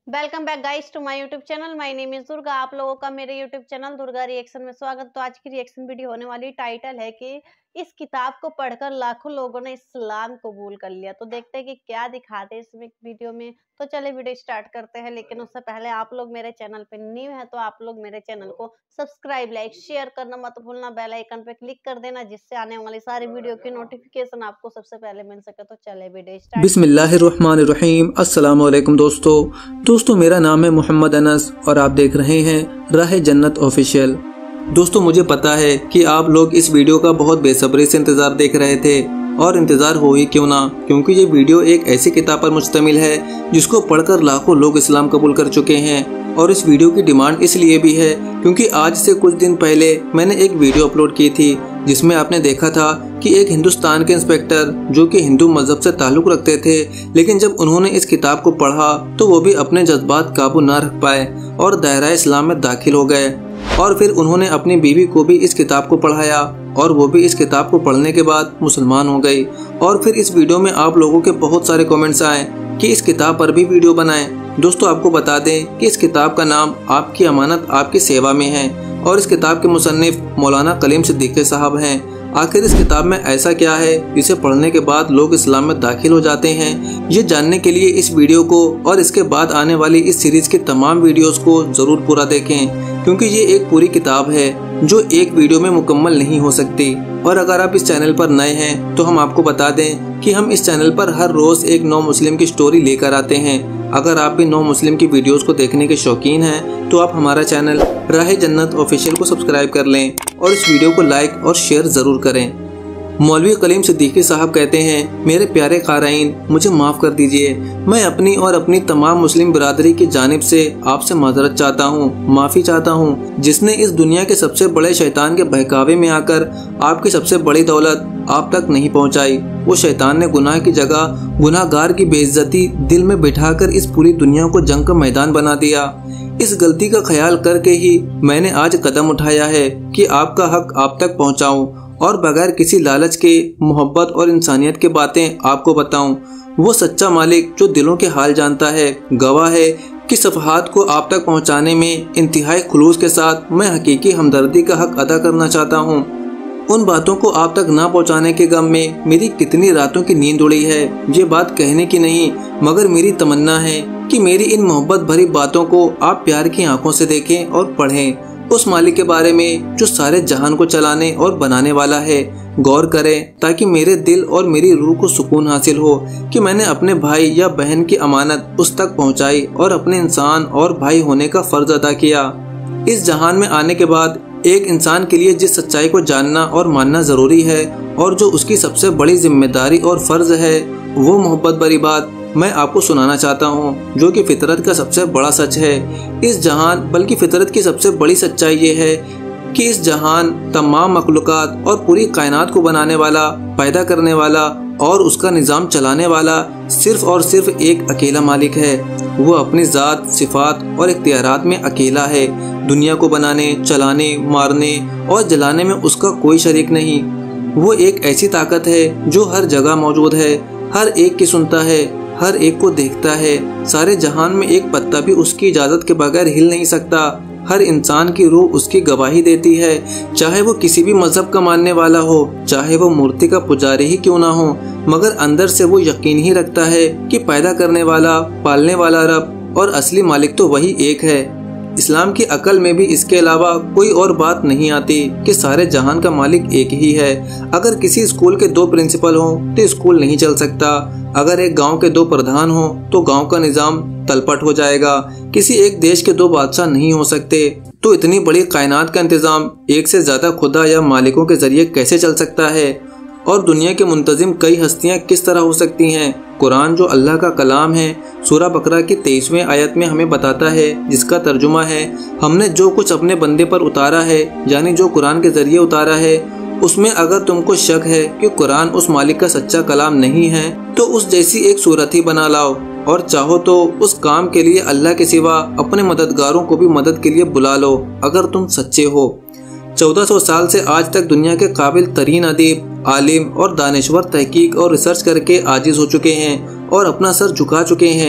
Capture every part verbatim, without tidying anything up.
Welcome back guys to my YouTube channel. My name is Durga. आप लोगों का मेरे यूट्यूब चैनल दुर्गा रिएक्शन में स्वागत। तो आज की रिएक्शन वीडियो होने वाली टाइटल है कि इस किताब को पढ़कर लाखों लोगों ने इस्लाम कबूल कर लिया। तो देखते हैं कि क्या दिखाते हैं इस वीडियो में। तो चले वीडियो स्टार्ट करते हैं, लेकिन उससे पहले आप लोग मेरे चैनल पे न्यू है तो आप लोग मेरे चैनल को सब्सक्राइब लाइक शेयर करना मत भूलना। बेल आइकन पे क्लिक कर देना जिससे आने वाली सारी वीडियो की नोटिफिकेशन आपको सबसे पहले मिल सके। तो चले वीडियो स्टार्ट। बिस्मिल्लाहिर्रहमानिर्रहीम। अस्सलाम वालेकुम दोस्तों दोस्तों मेरा नाम है मोहम्मद अनस और आप देख रहे हैं राह जन्नत ऑफिशियल। दोस्तों मुझे पता है कि आप लोग इस वीडियो का बहुत बेसब्री से इंतज़ार देख रहे थे, और इंतज़ार हो ही क्यों ना, क्योंकि ये वीडियो एक ऐसी किताब पर मुश्तमिल है जिसको पढ़कर लाखों लोग इस्लाम कबूल कर चुके हैं। और इस वीडियो की डिमांड इसलिए भी है क्योंकि आज से कुछ दिन पहले मैंने एक वीडियो अपलोड की थी जिसमें आपने देखा था कि एक हिंदुस्तान के इंस्पेक्टर जो कि हिंदू मजहब से ताल्लुक़ रखते थे, लेकिन जब उन्होंने इस किताब को पढ़ा तो वो भी अपने जज्बात काबू ना रख पाए और दायरा इस्लाम में दाखिल हो गए। और फिर उन्होंने अपनी बीवी को भी इस किताब को पढ़ाया और वो भी इस किताब को पढ़ने के बाद मुसलमान हो गई। और फिर इस वीडियो में आप लोगों के बहुत सारे कमेंट्स आए कि इस किताब पर भी वीडियो बनाएं। दोस्तों आपको बता दें कि इस किताब का नाम आपकी अमानत आपकी सेवा में है और इस किताब के मुसन्निफ मौलाना कलीम सिद्दीकी साहब हैं। आखिर इस किताब में ऐसा क्या है जिसे पढ़ने के बाद लोग इस्लाम में दाखिल हो जाते हैं, ये जानने के लिए इस वीडियो को और इसके बाद आने वाली इस सीरीज की तमाम वीडियोस को जरूर पूरा देखें, क्योंकि ये एक पूरी किताब है जो एक वीडियो में मुकम्मल नहीं हो सकती। और अगर आप इस चैनल पर नए हैं तो हम आपको बता दें कि हम इस चैनल पर हर रोज एक नौ मुस्लिम की स्टोरी लेकर आते हैं। अगर आप भी नौ मुस्लिम की वीडियोस को देखने के शौकीन हैं तो आप हमारा चैनल राह जन्नत ऑफिशियल को सब्सक्राइब कर लें और इस वीडियो को लाइक और शेयर जरूर करें। मौलवी कलीम सिद्दीकी साहब कहते हैं, मेरे प्यारे क़ारीन मुझे माफ़ कर दीजिए, मैं अपनी और अपनी तमाम मुस्लिम बिरादरी की जानिब से आपसे माजरत चाहता हूँ, माफ़ी चाहता हूँ, जिसने इस दुनिया के सबसे बड़े शैतान के बहकावे में आकर आपकी सबसे बड़ी दौलत आप तक नहीं पहुँचाई। वो शैतान ने गुनाह की जगह गुनाहगार की बेइज्जती दिल में बिठाकर इस पूरी दुनिया को जंग का मैदान बना दिया। इस गलती का ख्याल करके ही मैंने आज कदम उठाया है कि आपका हक आप तक पहुँचाऊँ और बगैर किसी लालच के मोहब्बत और इंसानियत के बातें आपको बताऊं। वो सच्चा मालिक जो दिलों के हाल जानता है गवाह है कि सफ़हात को आप तक पहुंचाने में इंतहाई खुलूस के साथ मैं हकीकी हमदर्दी का हक अदा करना चाहता हूं। उन बातों को आप तक ना पहुंचाने के गम में मेरी कितनी रातों की नींद उड़ी है, ये बात कहने की नहीं, मगर मेरी तमन्ना है कि मेरी इन मोहब्बत भरी बातों को आप प्यार की आंखों से देखें और पढ़ें। उस मालिक के बारे में जो सारे जहान को चलाने और बनाने वाला है गौर करें, ताकि मेरे दिल और मेरी रूह को सुकून हासिल हो कि मैंने अपने भाई या बहन की अमानत उस तक पहुंचाई और अपने इंसान और भाई होने का फर्ज अदा किया। इस जहान में आने के बाद एक इंसान के लिए जिस सच्चाई को जानना और मानना जरूरी है और जो उसकी सबसे बड़ी जिम्मेदारी और फर्ज है, वो मोहब्बत भरी बात मैं आपको सुनाना चाहता हूँ, जो कि फितरत का सबसे बड़ा सच है। इस जहान बल्कि फितरत की सबसे बड़ी सच्चाई ये है कि इस जहान तमाम मखलूक़ात और पूरी कायनात को बनाने वाला, पैदा करने वाला और उसका निज़ाम चलाने वाला सिर्फ और सिर्फ एक अकेला मालिक है। वो अपनी ज़ात, सिफ़ात और इख्तियारात में अकेला है। दुनिया को बनाने, चलाने, मारने और जलाने में उसका कोई शरीक नहीं। वो एक ऐसी ताकत है जो हर जगह मौजूद है, हर एक की सुनता है, हर एक को देखता है। सारे जहान में एक पत्ता भी उसकी इजाज़त के बगैर हिल नहीं सकता। हर इंसान की रूह उसकी गवाही देती है, चाहे वो किसी भी मजहब का मानने वाला हो, चाहे वो मूर्ति का पुजारी ही क्यों ना हो, मगर अंदर से वो यकीन ही रखता है कि पैदा करने वाला, पालने वाला रब और असली मालिक तो वही एक है। इस्लाम की अकल में भी इसके अलावा कोई और बात नहीं आती कि सारे जहान का मालिक एक ही है। अगर किसी स्कूल के दो प्रिंसिपल हों तो स्कूल नहीं चल सकता। अगर एक गांव के दो प्रधान हों तो गांव का निज़ाम तलपट हो जाएगा। किसी एक देश के दो बादशाह नहीं हो सकते, तो इतनी बड़ी कायनात का इंतज़ाम एक से ज़्यादा खुदा या मालिकों के जरिए कैसे चल सकता है? और दुनिया के मुंतजिम कई हस्तियाँ किस तरह हो सकती हैं? कुरान जो अल्लाह का कलाम है, सूरा बकरा की तेईसवें आयत में हमें बताता है, जिसका तर्जुमा है, हमने जो कुछ अपने बंदे पर उतारा है, यानी जो कुरान के जरिए उतारा है, उसमें अगर तुमको शक है कि कुरान उस मालिक का सच्चा कलाम नहीं है तो उस जैसी एक सूरत ही बना लाओ, और चाहो तो उस काम के लिए अल्लाह के सिवा अपने मददगारों को भी मदद के लिए बुला लो अगर तुम सच्चे हो। चौदह सौ साल से आज तक दुनिया के काबिल तरीन अदीब, आलिम और दानिश्वर तहकीक और रिसर्च करके आजिज हो चुके हैं और अपना सर झुका चुके हैं।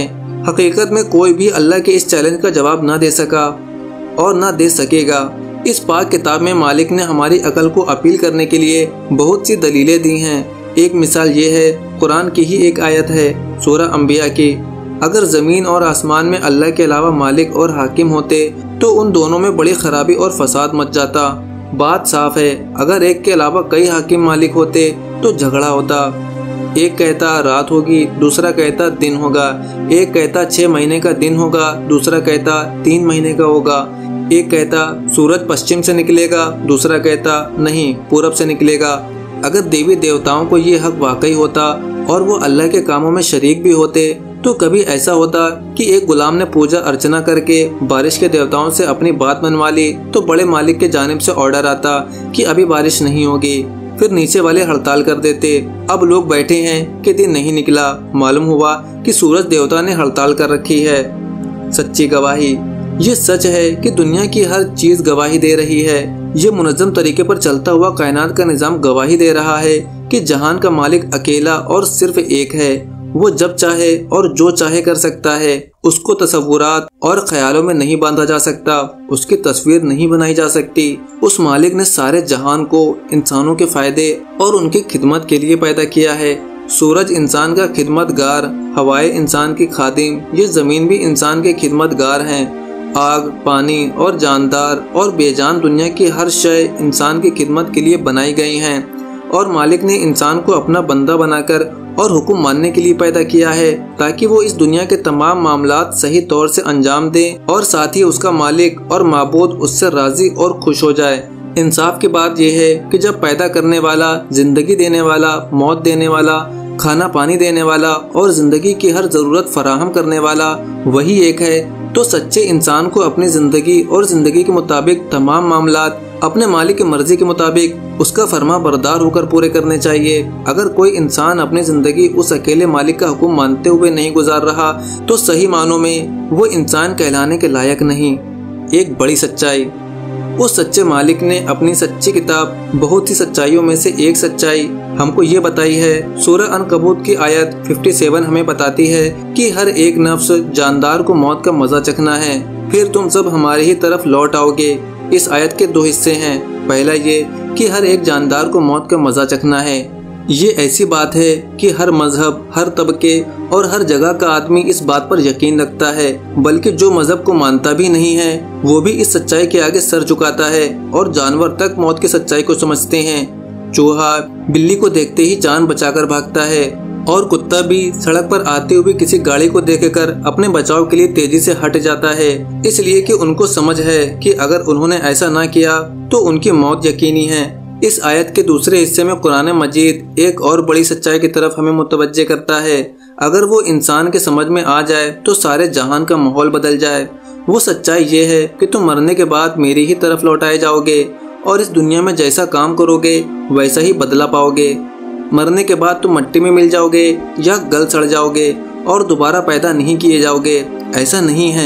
हकीकत में कोई भी अल्लाह के इस चैलेंज का जवाब ना दे सका और ना दे सकेगा। इस पाक किताब में मालिक ने हमारी अकल को अपील करने के लिए बहुत सी दलीलें दी हैं। एक मिसाल ये है, कुरान की ही एक आयत है सूरह अंबिया की, अगर ज़मीन और आसमान में अल्लाह के अलावा मालिक और हाकिम होते तो उन दोनों में बड़ी खराबी और फसाद मच जाता। बात साफ है, अगर एक के अलावा कई हाकिम मालिक होते तो झगड़ा होता। एक कहता रात होगी, दूसरा कहता दिन होगा। एक कहता छह महीने का दिन होगा, दूसरा कहता तीन महीने का होगा। एक कहता सूरज पश्चिम से निकलेगा, दूसरा कहता नहीं पूरब से निकलेगा। अगर देवी देवताओं को ये हक वाकई होता और वो अल्लाह के कामों में शरीक भी होते तो कभी ऐसा होता कि एक गुलाम ने पूजा अर्चना करके बारिश के देवताओं से अपनी बात मनवा ली तो बड़े मालिक के जानिब से ऑर्डर आता कि अभी बारिश नहीं होगी, फिर नीचे वाले हड़ताल कर देते। अब लोग बैठे हैं कि दिन नहीं निकला, मालूम हुआ कि सूरज देवता ने हड़ताल कर रखी है। सच्ची गवाही, ये सच है कि दुनिया की हर चीज गवाही दे रही है। ये मुनज़्ज़म तरीके पर चलता हुआ कायनात का निज़ाम गवाही दे रहा है कि जहान का मालिक अकेला और सिर्फ एक है। वो जब चाहे और जो चाहे कर सकता है। उसको तसव्वुरात और ख्यालों में नहीं बांधा जा सकता, उसकी तस्वीर नहीं बनाई जा सकती। उस मालिक ने सारे जहान को इंसानों के फायदे और उनकी खिदमत के लिए पैदा किया है। सूरज इंसान का खिदमतगार, हवाएं इंसान की खादिम, ये जमीन भी इंसान के खिदमतगार हैं। आग, पानी और जानदार और बेजान दुनिया की हर शय इंसान की खिदमत के लिए बनाई गई हैं और मालिक ने इंसान को अपना बंदा बनाकर और हुक्म मानने के लिए पैदा किया है ताकि वो इस दुनिया के तमाम मामलात सही तौर से अंजाम दे और साथ ही उसका मालिक और माबूद उससे राजी और खुश हो जाए। इंसाफ की बात यह है कि जब पैदा करने वाला, जिंदगी देने वाला, मौत देने वाला, खाना पानी देने वाला और जिंदगी की हर जरूरत फराहम करने वाला वही एक है, तो सच्चे इंसान को अपनी जिंदगी और जिंदगी के मुताबिक तमाम मामलात अपने मालिक की मर्जी के मुताबिक उसका फरमा बरदार होकर पूरे करने चाहिए। अगर कोई इंसान अपनी जिंदगी उस अकेले मालिक का हुक्म मानते हुए नहीं गुजार रहा तो सही मानों में वो इंसान कहलाने के लायक नहीं। एक बड़ी सच्चाई, उस सच्चे मालिक ने अपनी सच्ची किताब बहुत सी सच्चाइयों में से एक सच्चाई हमको ये बताई है। सूरह अनकबूत की आयत सत्तावन हमें बताती है कि हर एक नफ्स जानदार को मौत का मजा चखना है, फिर तुम सब हमारी ही तरफ लौट आओगे। इस आयत के दो हिस्से हैं। पहला ये कि हर एक जानदार को मौत का मजा चखना है। ये ऐसी बात है कि हर मजहब, हर तबके और हर जगह का आदमी इस बात पर यकीन रखता है, बल्कि जो मजहब को मानता भी नहीं है वो भी इस सच्चाई के आगे सर झुकाता है और जानवर तक मौत की सच्चाई को समझते हैं। चूहा बिल्ली को देखते ही जान बचाकर भागता है और कुत्ता भी सड़क पर आती हुई किसी गाड़ी को देखकर अपने बचाव के लिए तेजी से हट जाता है, इसलिए कि उनको समझ है कि अगर उन्होंने ऐसा ना किया तो उनकी मौत यकीनी है। इस आयत के दूसरे हिस्से में कुरान मजीद एक और बड़ी सच्चाई की तरफ हमें मुतवज्जे करता है। अगर वो इंसान के समझ में आ जाए तो सारे जहान का माहौल बदल जाए। वो सच्चाई ये है कि तुम मरने के बाद मेरी ही तरफ लौटाए जाओगे और इस दुनिया में जैसा काम करोगे वैसा ही बदला पाओगे। मरने के बाद तुम मिट्टी में मिल जाओगे या गल सड़ जाओगे और दोबारा पैदा नहीं किए जाओगे। ऐसा नहीं है।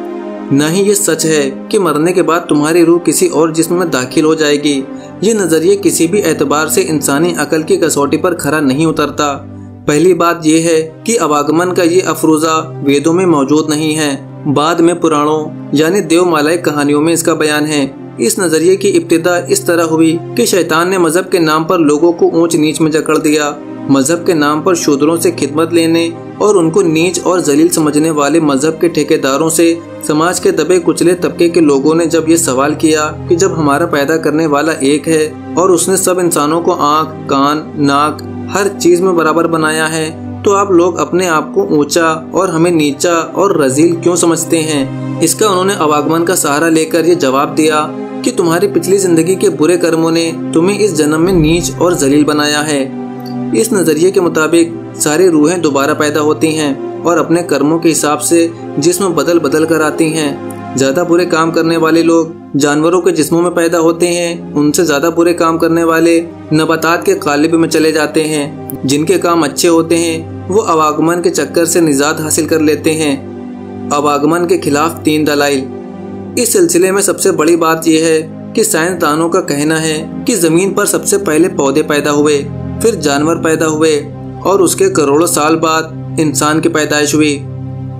न ही ये सच है कि मरने के बाद तुम्हारी रूह किसी और जिस्म में दाखिल हो जाएगी। ये नजरिए किसी भी एतबार से इंसानी अकल की कसौटी पर खरा नहीं उतरता। पहली बात यह है कि अवागमन का ये अफरोजा वेदों में मौजूद नहीं है, बाद में पुराणों यानी देवमालाई कहानियों में इसका बयान है। इस नजरिए की इब्तिदा इस तरह हुई कि शैतान ने मजहब के नाम पर लोगों को ऊंच नीच में जकड़ दिया। मजहब के नाम पर शूद्रों से खिदमत लेने और उनको नीच और जलील समझने वाले मजहब के ठेकेदारों से समाज के दबे कुचले तबके के लोगों ने जब ये सवाल किया कि जब हमारा पैदा करने वाला एक है और उसने सब इंसानों को आँख, कान, नाक हर चीज में बराबर बनाया है, तो आप लोग अपने आप को ऊंचा और हमें नीचा और रजील क्यों समझते हैं। इसका उन्होंने अवागमन का सहारा लेकर ये जवाब दिया कि तुम्हारी पिछली जिंदगी के बुरे कर्मों ने तुम्हें इस जन्म में नीच और जलील बनाया है। इस नजरिए के मुताबिक सारी रूहें दोबारा पैदा होती हैं और अपने कर्मों के हिसाब से जिस्म बदल बदल कर आती हैं। ज्यादा बुरे काम करने वाले लोग जानवरों के जिस्मों में पैदा होते हैं, उनसे ज्यादा बुरे काम करने वाले नबातात के कालिब में चले जाते हैं। जिनके काम अच्छे होते हैं वो अवागमन के चक्कर से निजात हासिल कर लेते हैं। अवागमन के खिलाफ तीन दलाइल। इस सिलसिले में सबसे बड़ी बात यह है कि साइंसदानों का कहना है कि जमीन पर सबसे पहले पौधे पैदा हुए, फिर जानवर पैदा हुए और उसके करोड़ों साल बाद इंसान की पैदाइश हुई।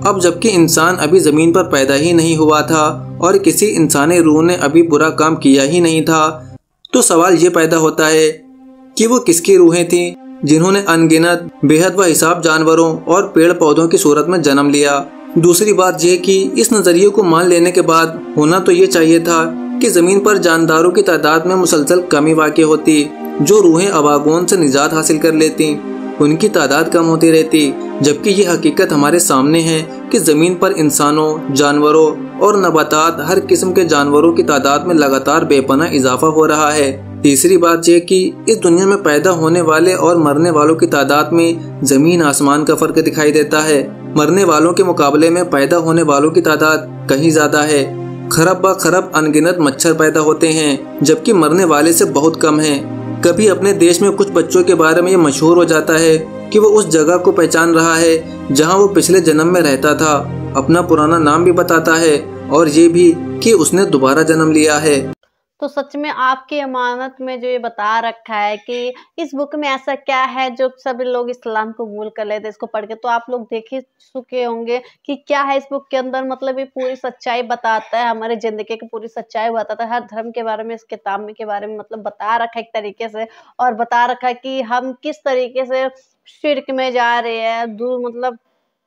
अब जबकि इंसान अभी जमीन पर पैदा ही नहीं हुआ था और किसी इंसानी रूह ने अभी बुरा काम किया ही नहीं था, तो सवाल ये पैदा होता है कि वो किसकी रूहें थीं जिन्होंने अनगिनत बेहद व हिसाब जानवरों और पेड़ पौधों की सूरत में जन्म लिया। दूसरी बात यह कि इस नजरिए को मान लेने के बाद होना तो ये चाहिए था कि जमीन पर जानदारों की तादाद में मुसलसल कमी वाक़ई होती, जो रूहें अवागोन से निजात हासिल कर लेती, उनकी तादाद कम होती रहती। जबकि ये हकीकत हमारे सामने है कि जमीन पर इंसानों, जानवरों और नबातात हर किस्म के जानवरों की तादाद में लगातार बेपनाह इजाफा हो रहा है। तीसरी बात यह कि इस दुनिया में पैदा होने वाले और मरने वालों की तादाद में जमीन आसमान का फर्क दिखाई देता है। मरने वालों के मुकाबले में पैदा होने वालों की तादाद कहीं ज्यादा है। खरब ब खरब अनगिनत मच्छर पैदा होते हैं, जबकि मरने वाले से बहुत कम हैं। कभी अपने देश में कुछ बच्चों के बारे में ये मशहूर हो जाता है कि वो उस जगह को पहचान रहा है जहां वो पिछले जन्म में रहता था, अपना पुराना नाम भी बताता है और ये भी कि उसने दोबारा जन्म लिया है। तो सच में आपकी अमानत में जो ये बता रखा है कि इस बुक में ऐसा क्या है जो सभी लोग इस्लाम को कबूल कर लेते हैं इसको पढ़ के, तो आप लोग देख ही चुके होंगे कि क्या है इस बुक के अंदर। मतलब ये पूरी सच्चाई बताता है, हमारी जिंदगी की पूरी सच्चाई बताता है, हर धर्म के बारे में इस किताब में के बारे में मतलब बता रखा है एक तरीके से, और बता रखा है कि हम किस तरीके से शिर्क में जा रहे हैं, दूर मतलब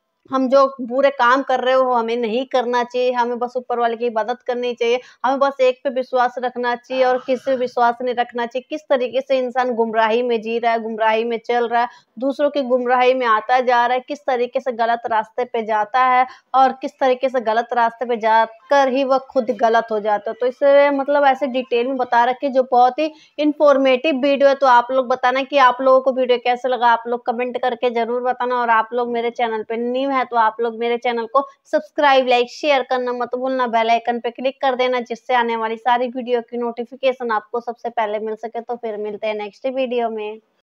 हम जो बुरे काम कर रहे हो हमें नहीं करना चाहिए, हमें बस ऊपर वाले की इबादत करनी चाहिए, हमें बस एक पे विश्वास रखना चाहिए और किसी पे विश्वास नहीं रखना चाहिए। किस तरीके से इंसान गुमराही में जी रहा है, गुमराही में चल रहा है, दूसरों की गुमराही में आता जा रहा है, किस तरीके से गलत रास्ते पे जाता है और किस तरीके से गलत रास्ते पे जाकर ही वह खुद गलत हो जाता है। तो इसे मतलब ऐसे डिटेल में बता रखे जो बहुत ही इंफॉर्मेटिव वीडियो है। तो आप लोग बताना कि आप लोगों को वीडियो कैसे लगा, आप लोग कमेंट करके जरूर बताना। और आप लोग मेरे चैनल पे न्यू है तो आप लोग मेरे चैनल को सब्सक्राइब, लाइक, शेयर करना मत भूलना, बेल आइकन पे क्लिक कर देना जिससे आने वाली सारी वीडियो की नोटिफिकेशन आपको सबसे पहले मिल सके। तो फिर मिलते हैं नेक्स्ट वीडियो में।